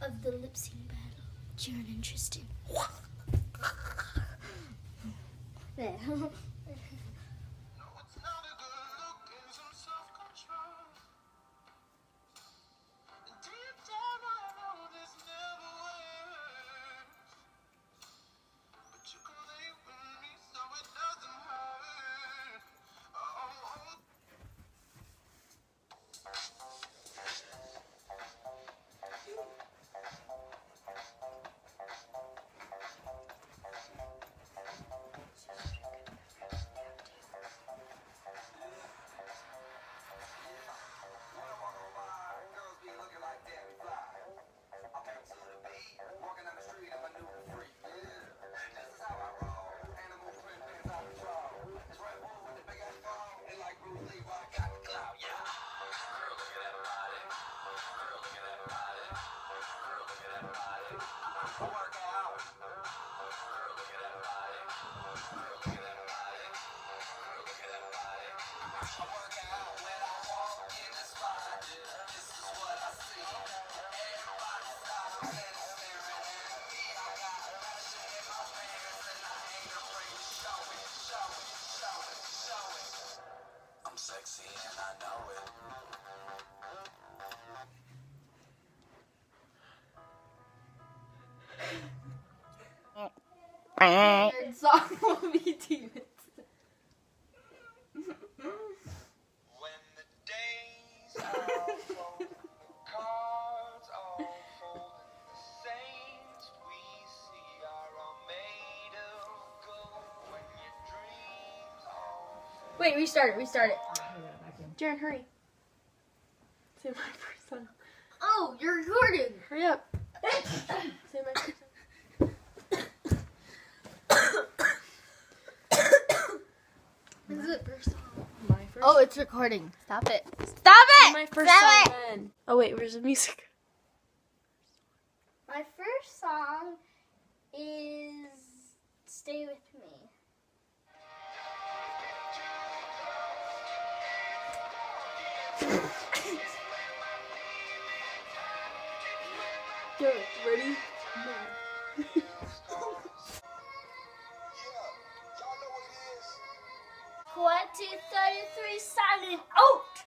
of the lip sync battle. Jaren and Tristan. There. I'm sexy and I know it. Third song will be demons. When the days are full, cards all fold, and the saints we see are all made of gold. When your dreams all fall. Wait, restart it. Jaren, hurry. Say my first song. Oh, you're recording. Hurry up. Say my first song. This is the first song. My first. Oh, it's recording. Stop it. Stop Say it! my first Stop song then. Oh wait, where's the music? My first song is Stay With Me. Yo, ready? Y'all know what it is. 1, 2, 33, silent out!